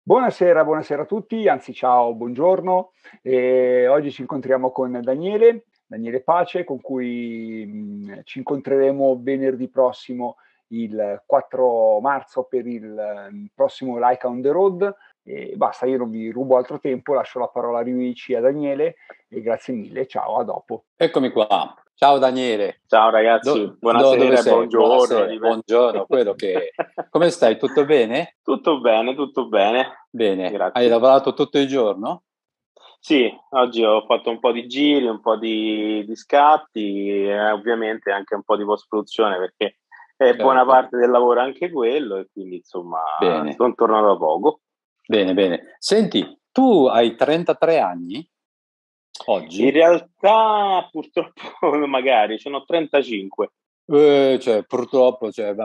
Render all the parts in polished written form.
Buonasera, buonasera a tutti, anzi ciao, buongiorno. Oggi ci incontriamo con Daniele Pace, con cui ci incontreremo venerdì prossimo, il 4 marzo, per il prossimo Like on the Road. E basta, io non vi rubo altro tempo, lascio la parola a Riuici e a Daniele e grazie mille, ciao, a dopo. Eccomi qua. Ciao Daniele. Ciao ragazzi, Dove buonasera e sei? buongiorno. Buonasera, buongiorno, quello che... Come stai? Tutto bene? Tutto bene, tutto bene. Bene. Grazie. Hai lavorato tutto il giorno? Sì, oggi ho fatto un po' di giri, un po' di scatti e ovviamente anche un po' di post-produzione perché è buona parte del lavoro anche quello e quindi insomma Bene. sono tornato da poco. Bene, bene. Senti, tu hai 33 anni oggi? In realtà purtroppo magari ce n'ho 35. Cioè, purtroppo,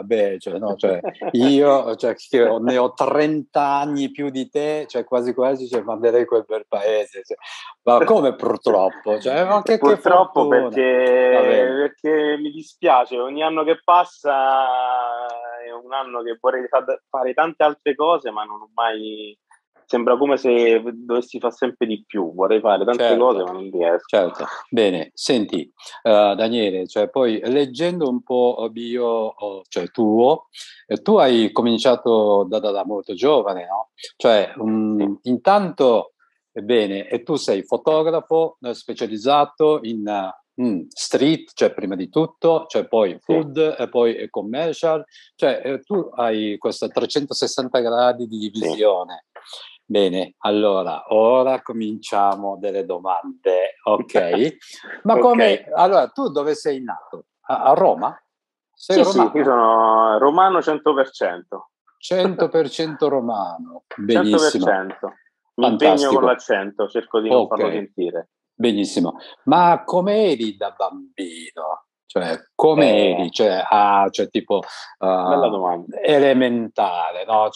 io che ne ho 30 anni più di te, quasi quasi manderei quel bel paese. Ma come purtroppo? Ma Purtroppo che perché mi dispiace, ogni anno che passa è un anno che vorrei fare tante altre cose, ma non ho mai... Sembra come se dovessi fare sempre di più, vorrei fare tante cose ma non riesco. Certo, bene, senti Daniele, poi leggendo un po' bio tuo, tu hai cominciato da molto giovane, no? Intanto, bene, e tu sei fotografo specializzato in street, prima di tutto, poi food e poi commercial, tu hai questa 360 gradi di visione. Bene, allora, ora cominciamo delle domande, ok? Ma come, allora, tu dove sei nato? A Roma? Sei romano? Sì, io sono romano 100%. 100% romano, benissimo. 100%. Mi impegno con l'accento, cerco di non farlo sentire. Benissimo, ma come eri da bambino? Come eri? Tipo bella domanda. Elementare, no?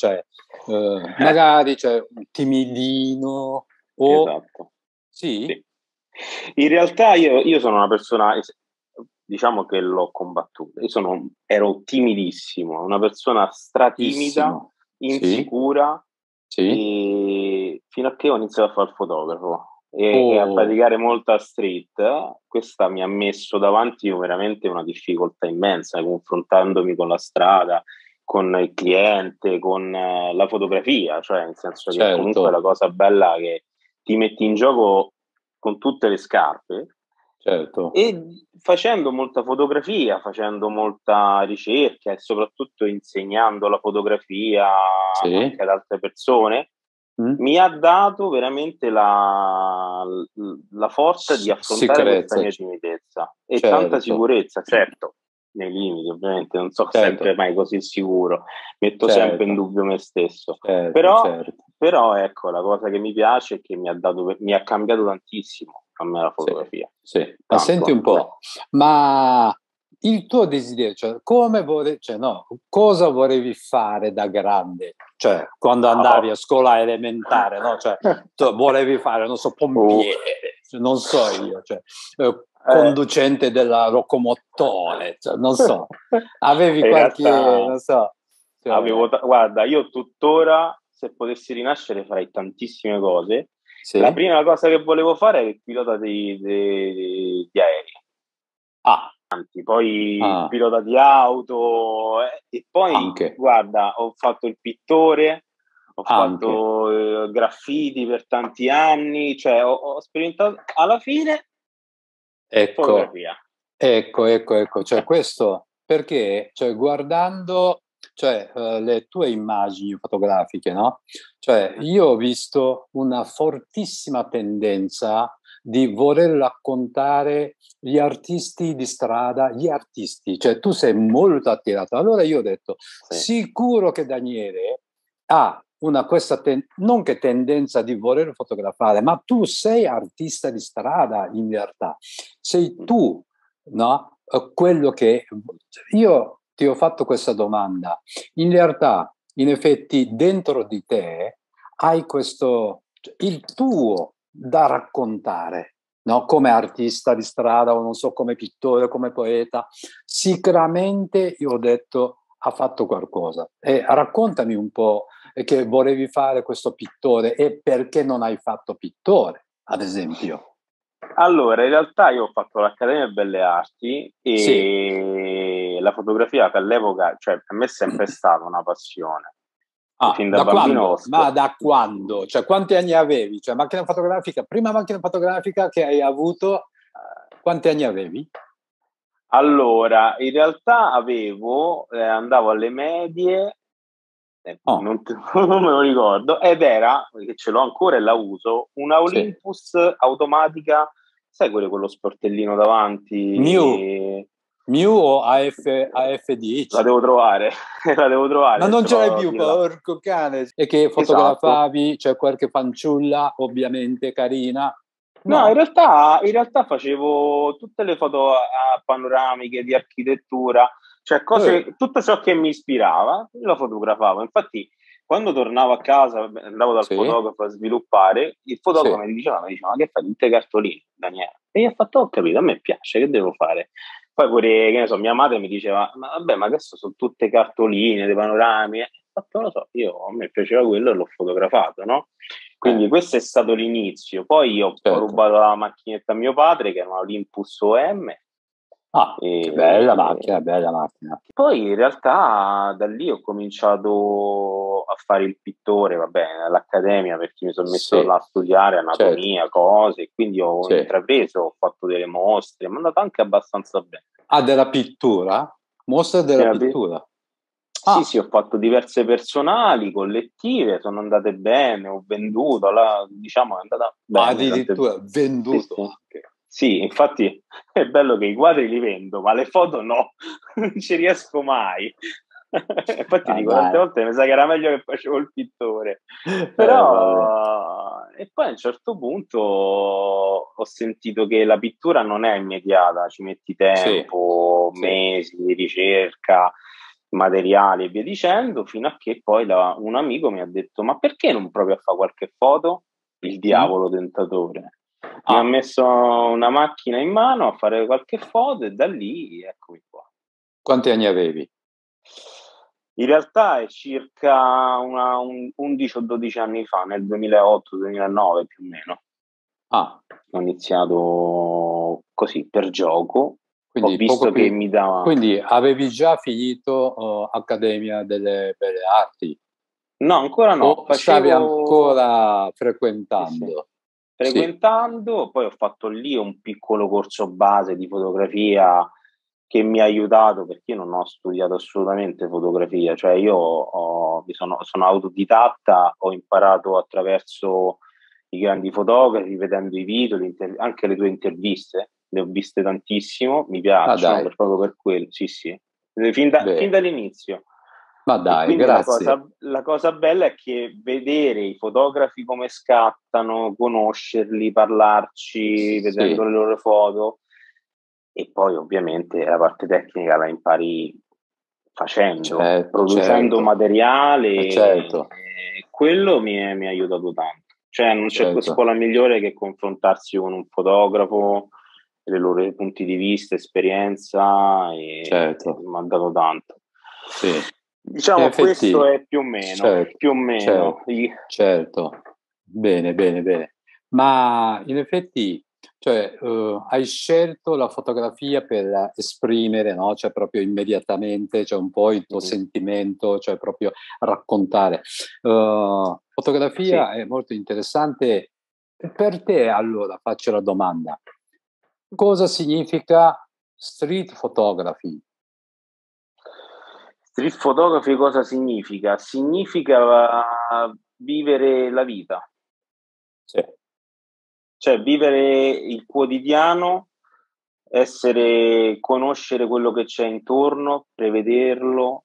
Magari timidino o... Esatto. Sì? In realtà io sono una persona, diciamo che l'ho combattuta, ero timidissimo, una persona stratimida, insicura, e fino a che ho iniziato a fare il fotografo e a praticare molta street. Questa mi ha messo davanti veramente una difficoltà immensa, confrontandomi con la strada, con il cliente, con la fotografia, nel senso che comunque la cosa bella è che ti metti in gioco con tutte le scarpe. E facendo molta fotografia, facendo molta ricerca e soprattutto insegnando la fotografia anche ad altre persone, mi ha dato veramente la forza di affrontare questa mia timidezza e tanta sicurezza, certo, nei limiti ovviamente, non sono sempre mai così sicuro, metto sempre in dubbio me stesso, però ecco, la cosa che mi piace è che mi ha cambiato tantissimo a me la fotografia. Ma senti un po', ma il tuo desiderio, cosa volevi fare da grande? Quando andavi a scuola elementare, no? Volevi fare, non so, pompiere, non so io, conducente della locomotore, non so. Avevi qualche, non so. Guarda, io tuttora, se potessi rinascere, farei tantissime cose. La prima cosa che volevo fare era il pilota di aerei. Poi il pilota di auto e poi guarda, ho fatto il pittore, ho fatto graffiti per tanti anni, ho sperimentato alla fine fotografia. Ecco, questo perché guardando le tue immagini fotografiche, no? Io ho visto una fortissima tendenza di voler raccontare gli artisti di strada, tu sei molto attirato. Allora io ho detto, sicuro che Daniele ha non che tendenza di voler fotografare, ma tu sei artista di strada in realtà. Sei tu, no? Quello che... Io ti ho fatto questa domanda. In realtà, in effetti, dentro di te hai il tuo da raccontare, no? Come artista di strada o non so, come pittore, come poeta. Sicuramente io ho detto ha fatto qualcosa. E raccontami un po' che volevi fare questo pittore e perché non hai fatto pittore, ad esempio. Allora, in realtà io ho fatto l'Accademia Belle Arti e sì. la fotografia che all'epoca, cioè a me è sempre stata una passione. Fin da bambino. Ma da quando? Cioè, quanti anni avevi? Cioè, macchina fotografica, prima macchina fotografica che hai avuto, quanti anni avevi? Allora, in realtà andavo alle medie, non me lo ricordo, ed era, che ce l'ho ancora e la uso, una Olympus automatica, sai quello sportellino davanti? Miu o AF10? La devo trovare, la devo trovare. Ma non ce l'hai più, porco cane! E che fotografavi, esatto. C'è qualche fanciulla, ovviamente, carina? No, in realtà facevo tutte le foto panoramiche di architettura, cioè cose, tutto ciò che mi ispirava, lo fotografavo. Infatti, quando tornavo a casa, andavo dal fotografo a sviluppare, il fotografo mi diceva, ma che fai, tutte cartoline, Daniele? E io ho fatto, ho capito, a me piace, che devo fare? Poi pure, che ne so, mia madre mi diceva, ma vabbè, ma adesso sono tutte cartoline, dei panorami. Ho fatto, non lo so, a me piaceva quello e l'ho fotografato, no? Quindi questo è stato l'inizio. Poi io ho rubato la macchinetta a mio padre, che era una Olympus OM. Che bella macchina, bella macchina. Poi in realtà da lì ho cominciato a fare il pittore, vabbè, all'accademia, perché mi sono messo là a studiare anatomia, cose, quindi ho intrapreso, ho fatto delle mostre, mi è andato anche abbastanza bene. Ah, della pittura? Mostre della pittura? Sì, ho fatto diverse personali, collettive, sono andate bene, ho venduto, diciamo è andata bene. Addirittura venduto anche. Sì, infatti è bello che i quadri li vendo, ma le foto no, non ci riesco mai. Infatti dico, tante volte mi sa che era meglio che facevo il pittore. Però, e poi a un certo punto ho sentito che la pittura non è immediata, ci metti tempo, mesi di ricerca, materiali e via dicendo, fino a che poi un amico mi ha detto, ma perché non provi a fare qualche foto? Il diavolo tentatore. Mi ha messo una macchina in mano a fare qualche foto e da lì eccomi qua. Quanti anni avevi? In realtà è circa 11 o 12 anni fa, nel 2008-2009 più o meno. Ho iniziato così per gioco. Quindi ho visto che mi dava. Quindi avevi già finito Accademia delle Belle Arti? No, ancora no. O stavi ancora frequentando? Frequentando, poi ho fatto lì un piccolo corso base di fotografia che mi ha aiutato, perché io non ho studiato assolutamente fotografia, cioè io sono autodidatta, ho imparato attraverso i grandi fotografi, vedendo i video, anche le tue interviste, le ho viste tantissimo, mi piacciono proprio per quello, sì, fin dall'inizio. Ma dai, grazie. La cosa bella è che vedere i fotografi come scattano, conoscerli, parlarci, vedendo le loro foto, e poi ovviamente la parte tecnica la impari facendo, producendo materiale, e quello mi ha aiutato tanto. Cioè non c'è scuola migliore che confrontarsi con un fotografo, le loro punti di vista, esperienza, e mi ha dato tanto. Diciamo questo è più o meno. Certo. Bene. Ma in effetti, cioè, hai scelto la fotografia per esprimere, no? Cioè proprio immediatamente, cioè un po' il tuo sentimento, cioè proprio raccontare. Fotografia è molto interessante. Per te, allora, faccio la domanda. Cosa significa street photography? Street photography cosa significa? Significa vivere la vita. Cioè vivere il quotidiano, conoscere quello che c'è intorno, prevederlo,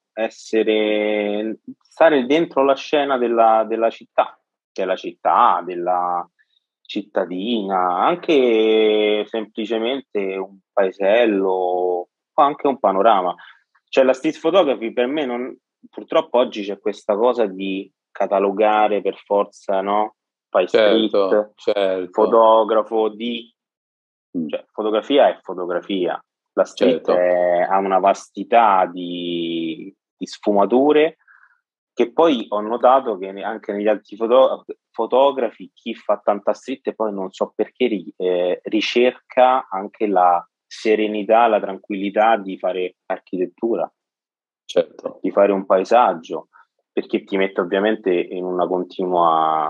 stare dentro la scena della città, della città, della cittadina, anche semplicemente un paesello o anche un panorama. Cioè la street photography per me purtroppo oggi c'è questa cosa di catalogare per forza, no? Fai street, fotografo, cioè fotografia è fotografia, la street ha una vastità di di sfumature, che poi ho notato che anche negli altri fotografi, chi fa tanta street poi non so perché ricerca anche la serenità, la tranquillità di fare architettura, certo, di fare un paesaggio, perché ti mette ovviamente in una continua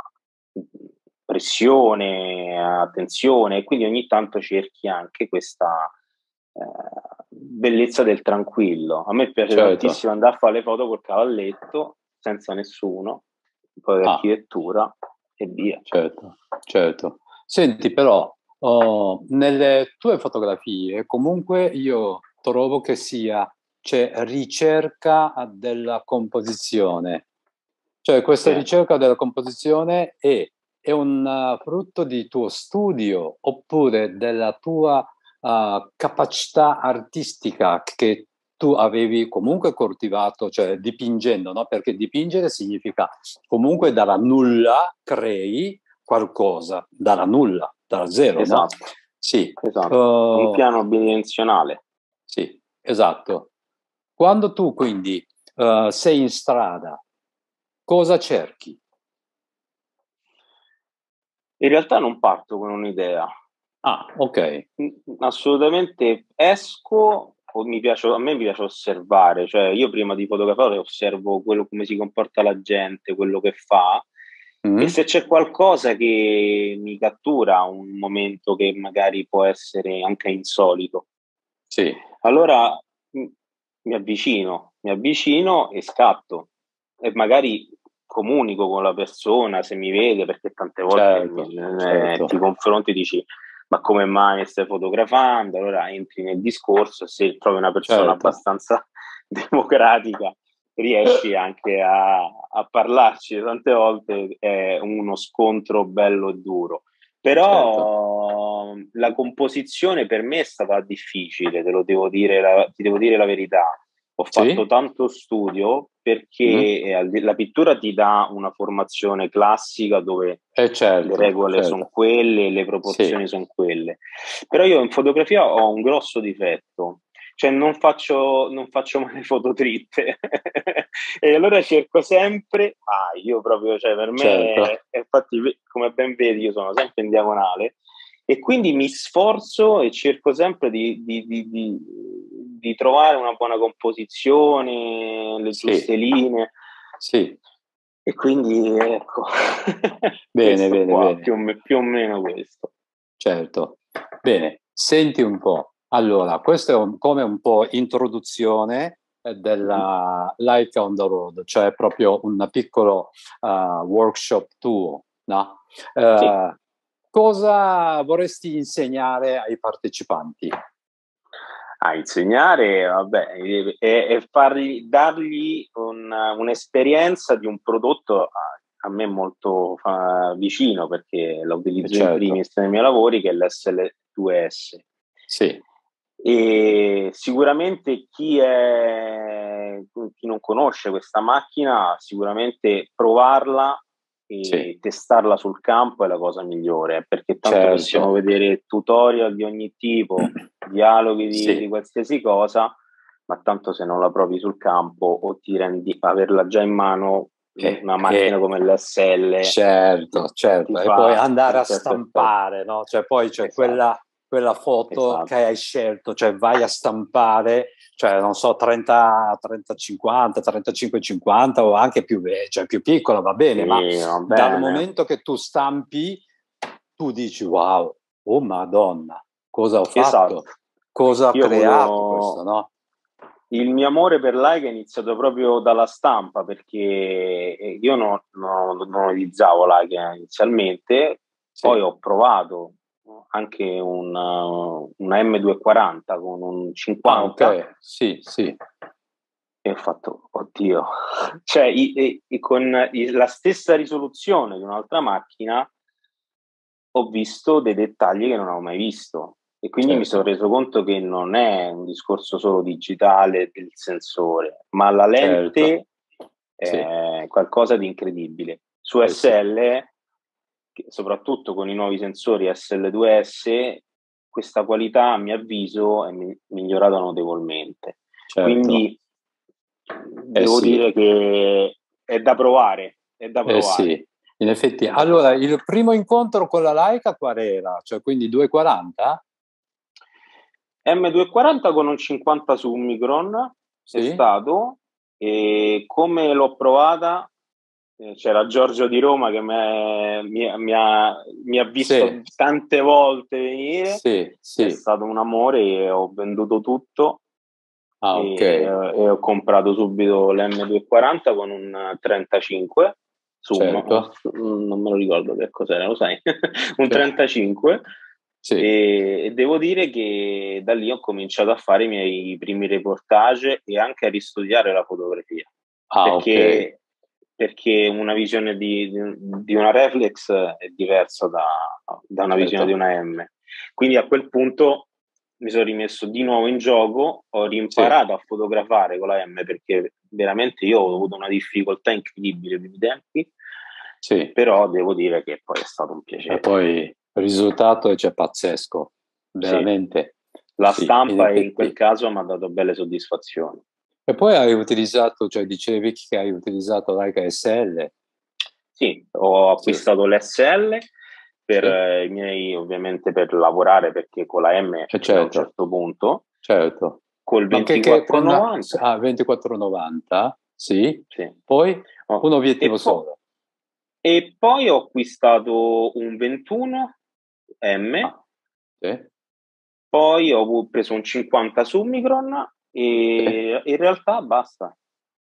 pressione, attenzione, e quindi ogni tanto cerchi anche questa bellezza del tranquillo. A me piace tantissimo andare a fare le foto col cavalletto, senza nessuno, un po' di architettura e via. Certo. Senti, però, nelle tue fotografie comunque io trovo che c'è ricerca della composizione. Cioè questa ricerca della composizione è un frutto di tuo studio oppure della tua capacità artistica che tu avevi comunque coltivato, cioè dipingendo, no? Perché dipingere significa comunque dalla nulla crei qualcosa, dalla nulla, dalla zero, esatto. No? Sì. Esatto. Un piano bidimensionale. Sì, esatto. Quando tu quindi sei in strada, cosa cerchi? In realtà non parto con un'idea. Ah, ok. Assolutamente esco, a me piace osservare, cioè io prima di fotografare osservo come si comporta la gente, quello che fa, e se c'è qualcosa che mi cattura, un momento che magari può essere anche insolito, sì, allora mi avvicino e scatto e magari comunico con la persona se mi vede, perché tante volte certo. ti confronti e dici ma come mai stai fotografando? Allora entri nel discorso, se trovi una persona abbastanza democratica riesci anche a parlarci. Tante volte è uno scontro bello e duro, però la composizione per me è stata difficile, ti devo dire la verità. Ho fatto tanto studio perché la pittura ti dà una formazione classica dove le regole sono quelle, le proporzioni sono quelle. Però io in fotografia ho un grosso difetto, cioè non faccio mai foto dritte e allora cerco sempre, io proprio, cioè per me, infatti come ben vedi io sono sempre in diagonale e quindi mi sforzo e cerco sempre di trovare una buona composizione, le giuste linee. Sì. E quindi ecco, bene. Più o meno questo. Certo. Bene, senti un po'. Allora, questo è come un po' introduzione della Life on the Road, cioè proprio un piccolo workshop tuo, no? Cosa vorresti insegnare ai partecipanti? A insegnare, vabbè, e dargli un'esperienza di un prodotto a me molto vicino, perché la utilizzo in primis nei miei lavori, che è l'SL2S. Sì. E sicuramente chi non conosce questa macchina, sicuramente provarla e testarla sul campo è la cosa migliore, perché tanto possiamo vedere tutorial di ogni tipo, dialoghi di qualsiasi cosa, ma tanto se non la provi sul campo o ti rendi averla già in mano, una macchina come l'SL, certo, e poi andare a stampare, no? Cioè poi c'è quella foto che hai scelto, cioè vai a stampare, cioè non so, 30-50, 35-50 o anche più piccola, va bene, ma dal momento che tu stampi, tu dici wow, oh Madonna, cosa ho fatto? Cosa ho creato questo, no? Il mio amore per Leica è iniziato proprio dalla stampa, perché io non utilizzavo Leica inizialmente, poi ho provato anche una M240 con un 50. Sì. E ho fatto, oddio, cioè con la stessa risoluzione di un'altra macchina ho visto dei dettagli che non avevo mai visto. E quindi mi sono reso conto che non è un discorso solo digitale del sensore, ma la lente è qualcosa di incredibile. Su SL, soprattutto con i nuovi sensori SL2S, questa qualità, a mio avviso, è migliorata notevolmente. Quindi devo dire che è da provare, sì, in effetti. Allora, il primo incontro con la Leica qual era? Cioè, quindi 240? M240 con un 50 su Omicron è stato, e come l'ho provata, c'era Giorgio di Roma che mi ha visto tante volte venire, è stato un amore, e ho venduto tutto. E ho comprato subito l'M240 con un 35 non me lo ricordo che cos'era, lo sai? Un 35. E devo dire che da lì ho cominciato a fare i miei primi reportage e anche a ristudiare la fotografia, perché una visione di una reflex è diversa da una visione di una M. Quindi a quel punto mi sono rimesso di nuovo in gioco, ho rimparato a fotografare con la M, perché veramente io ho avuto una difficoltà incredibile nei tempi, però devo dire che poi è stato un piacere. E poi il risultato è pazzesco, veramente. La stampa in quel caso mi ha dato belle soddisfazioni. E poi hai utilizzato, cioè dicevi che hai utilizzato Leica SL. Sì, ho acquistato l'SL per i miei, ovviamente per lavorare, perché con la M a un certo punto. Col 2490. 2490, sì. Poi un obiettivo solo. E poi ho acquistato un 21M. Poi ho preso un 50 su Omicron e in realtà basta.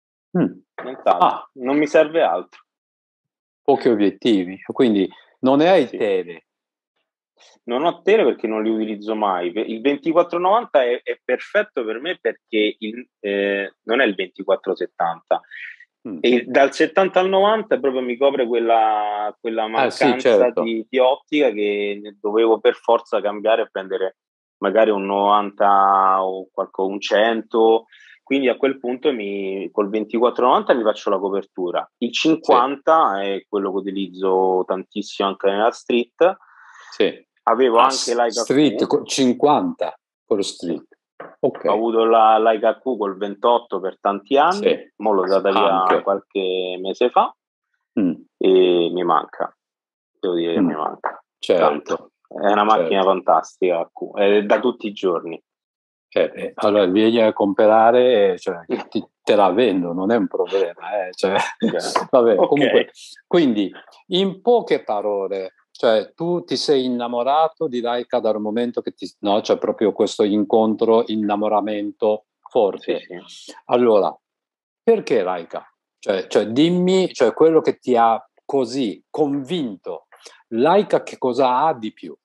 Non mi serve altro. Pochi obiettivi, quindi non ne hai tele. Non ho tele perché non li utilizzo mai. Il 2490 è perfetto per me perché non è il 2470. E dal 70 al 90 proprio mi copre quella mancanza di ottica, che dovevo per forza cambiare e prendere magari un 90 o un 100. Quindi a quel punto col 2490 mi faccio la copertura. Il 50 è quello che utilizzo tantissimo anche nella street. Avevo anche Leica Street Q. 50 con lo street. Ho avuto la Leica Q col 28 per tanti anni, mo l'ho data via qualche mese fa e mi manca. Devo dire che mi manca. Tanto. È una macchina fantastica, è da tutti i giorni. Allora vieni a comprare, te la vendo, non è un problema. Vabbè, comunque, quindi in poche parole, tu ti sei innamorato di Leica dal momento che c'è proprio questo incontro, innamoramento forte. Allora, perché Leica? Dimmi, quello che ti ha così convinto. Leica che cosa ha di più?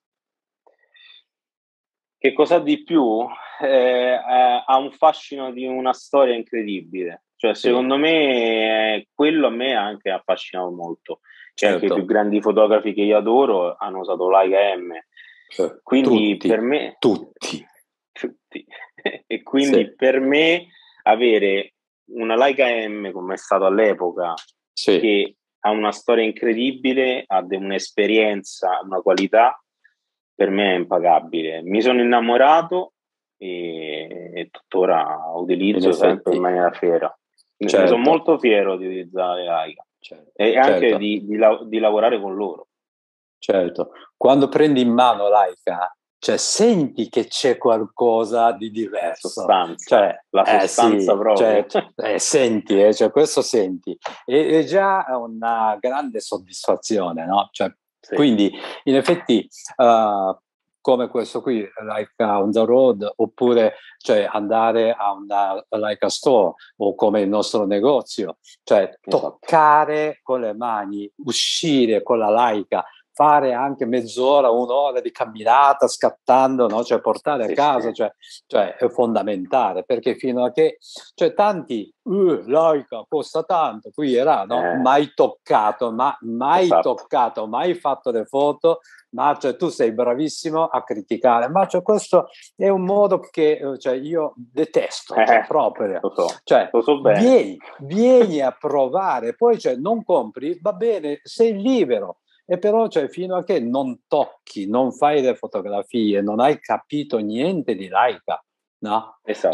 Che cosa di più? Ha un fascino di una storia incredibile. Secondo me, quello a me anche affascinato molto. Anche i più grandi fotografi che io adoro hanno usato Leica M. Quindi per me... Tutti. E quindi per me avere una Leica M, come è stato all'epoca, che ha una storia incredibile, ha un'esperienza, una qualità, per me è impagabile. Mi sono innamorato e tuttora utilizzo sempre in maniera fiera. Ne sono molto fiero di utilizzare Leica e anche di lavorare con loro. Quando prendi in mano Leica, senti che c'è qualcosa di diverso. Sostanza. La sostanza proprio. Senti, questo senti. È già una grande soddisfazione, no? Quindi, in effetti, come questo qui, Leica on the road, oppure andare a una Leica store, o come il nostro negozio, toccare con le mani, uscire con la Leica, fare anche mezz'ora, un'ora di camminata scattando, no? Portare a casa, è fondamentale, perché fino a che tanti Leica costa tanto, qui era mai toccato, toccato, mai fatto le foto, ma tu sei bravissimo a criticare, ma questo è un modo che io detesto proprio. Lo so bene. Vieni a provare, poi non compri, va bene, sei libero. E però fino a che non tocchi, non fai le fotografie, non hai capito niente di Leica, no?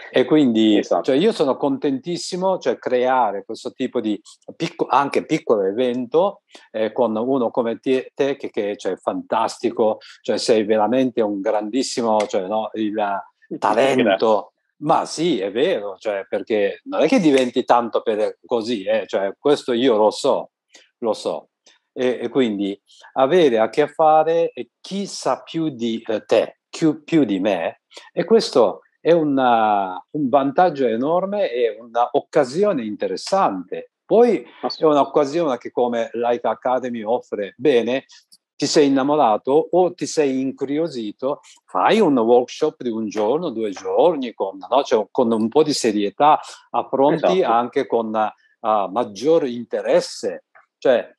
E quindi esatto. Cioè io sono contentissimo, cioè creare questo tipo di anche piccolo evento con uno come te che cioè, fantastico, cioè sei veramente un grandissimo, cioè, no, il talento. Grazie. Ma sì, è vero, cioè, perché non è che diventi tanto per così, cioè, questo io lo so. E quindi avere a che fare chi sa più di te, più di me, e questo è un vantaggio enorme e un'occasione interessante. Poi è un'occasione che come Like Academy offre bene. Ti sei innamorato o ti sei incuriosito, fai un workshop di un giorno, 2 giorni, cioè, con un po' di serietà, affronti esatto. Anche con maggior interesse, cioè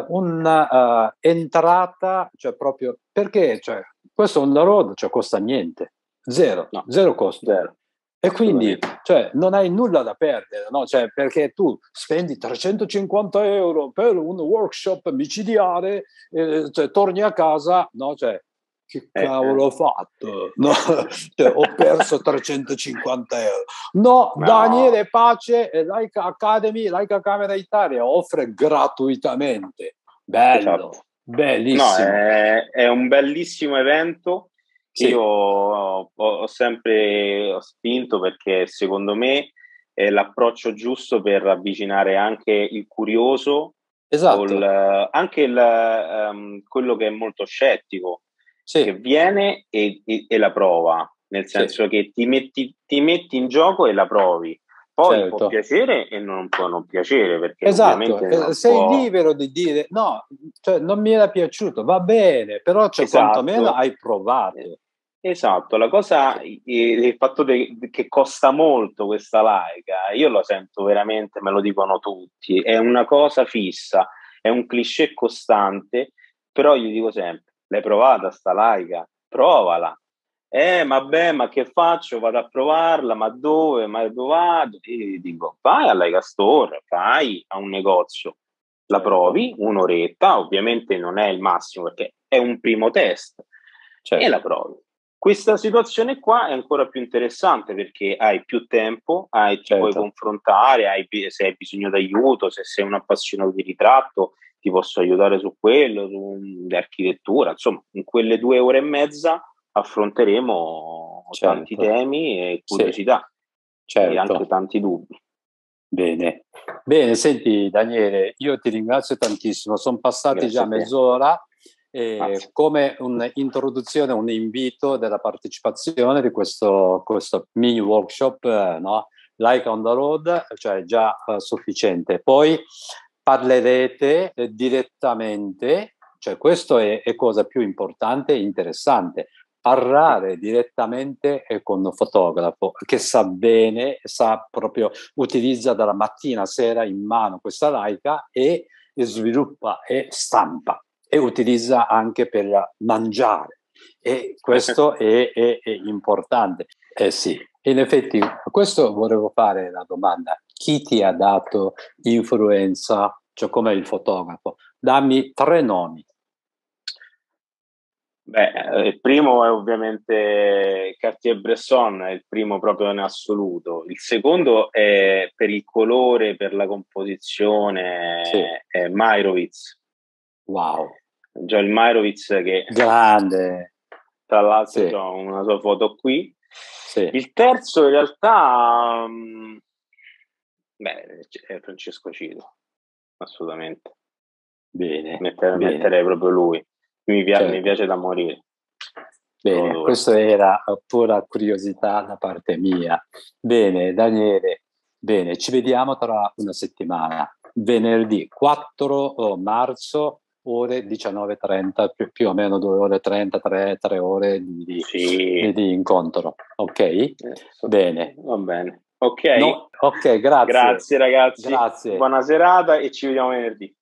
una entrata, cioè proprio perché cioè, questo on the road cioè, costa niente, zero costo. Zero. E quindi cioè, non hai nulla da perdere, no? Cioè, perché tu spendi 350 euro per un workshop micidiale, cioè, torni a casa, no? Cioè, che cavolo ho fatto? No? Cioè, ho perso 350 euro. No, Daniele Pace e Like Academy, Like a Camera Italia offre gratuitamente. Bello, esatto. Bellissimo. No, è un bellissimo evento. Sì. Io ho sempre spinto perché secondo me è l'approccio giusto per avvicinare anche il curioso, esatto. Anche quello che è molto scettico, sì. Che viene e la prova, nel senso sì. Che ti metti in gioco e la provi. Poi certo. Può piacere e non può non piacere, perché esatto, ovviamente sei libero di dire no, cioè, non mi era piaciuto, va bene, però cioè, esatto. Quantomeno hai provato. Esatto, la cosa, il fatto che costa molto questa laica, io lo sento veramente, me lo dicono tutti, è una cosa fissa, è un cliché costante, però io dico sempre, l'hai provata sta laica? Provala. Vabbè, ma che faccio? Vado a provarla, ma dove? Ma dove vado? E dico, vai alla Laica Store, vai a un negozio, la certo. Provi un'oretta, ovviamente non è il massimo perché è un primo test, certo. E la provi. Questa situazione qua è ancora più interessante perché hai più tempo, ti certo. Puoi confrontare, se hai bisogno d'aiuto, se sei un appassionato di ritratto, ti posso aiutare su quello, di architettura, insomma, in quelle 2 ore e mezza affronteremo certo. Tanti temi e curiosità certo. E anche tanti dubbi. Bene, senti Daniele, io ti ringrazio tantissimo, sono passati già mezz'ora. Come un'introduzione, un invito della partecipazione di questo mini workshop, no? Like on the road, cioè già sufficiente. Poi parlerete direttamente, cioè questo è cosa più importante e interessante, parlare direttamente con un fotografo che sa bene, sa proprio, utilizza dalla mattina a sera in mano questa Leica e sviluppa e stampa. E utilizza anche per mangiare, e questo è importante. Sì, in effetti questo volevo fare la domanda: chi ti ha dato influenza, cioè come il fotografo? Dammi 3 nomi. Il primo è ovviamente Cartier-Bresson, è il primo proprio in assoluto. Il secondo è per il colore, per la composizione, sì. È Meyerowitz. Wow. Joel Meyerowitz, che grande, tra l'altro sì. Ho una sua foto qui. Sì. Il terzo in realtà è Francesco Cito, assolutamente. Bene, metterei proprio lui, mi piace da morire. Bene, questa era pura curiosità da parte mia. Bene, Daniele, bene, ci vediamo tra una settimana, venerdì 4 marzo, ore 19:30, più o meno 2 ore e 30, 3 ore di incontro, ok? Bene. Va bene, ok. No, ok, grazie. Grazie ragazzi, grazie. Buona serata e ci vediamo venerdì.